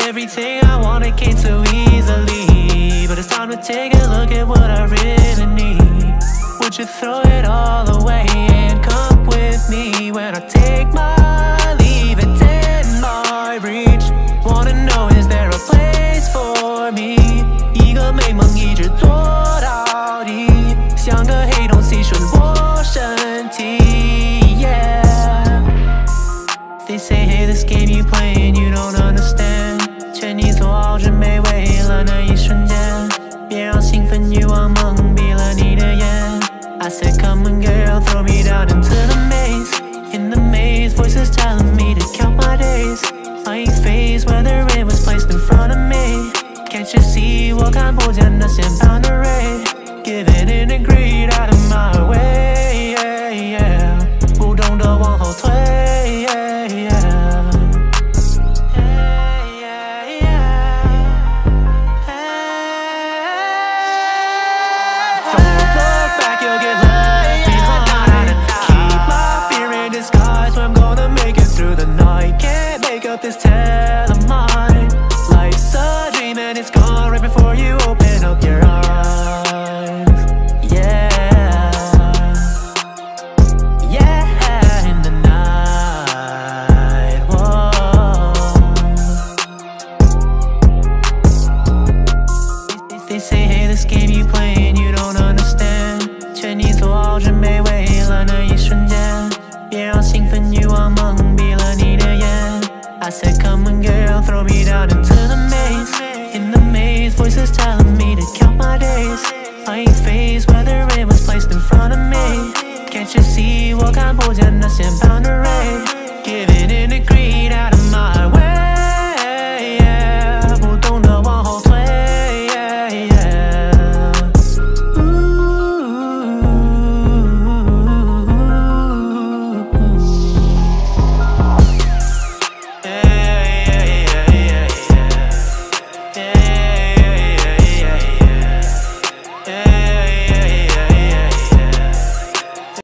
Everything I wanted came so easily, but it's time to take a look at what I really need. Would you throw it all away and come with me when I take my leave? It's in my reach. Wanna know, is there a place for me? 一个美梦一直做到底，像个黑洞吸吮我身体。Yeah. They say, hey, this game you playing, you don't understand. 劝你做好准备，为了那一瞬间，别让兴奋欲望蒙蔽了你的眼。I said, come on girl, throw me down into the maze. In the maze, voices telling me to count my days. I ain't phased whether it was placed in front of me. Can't you see 我看不见那些 boundary? Give it in a greed out of my way, yeah, yeah. 不懂得往后退。This tale of mine. Life's a dream and it's gone right before you open up your eyes. Yeah, yeah, in the night. Whoa. They say, hey, this game you playing, you don't understand. 劝你做好准备，为了那一瞬间，别让兴奋欲望蒙蔽了你的眼。I said, come on girl, throw me down into the maze. In the maze, voices telling me to count my days. I ain't phased whether it was placed in front of me. Can't you see 我看不见那些 boundary?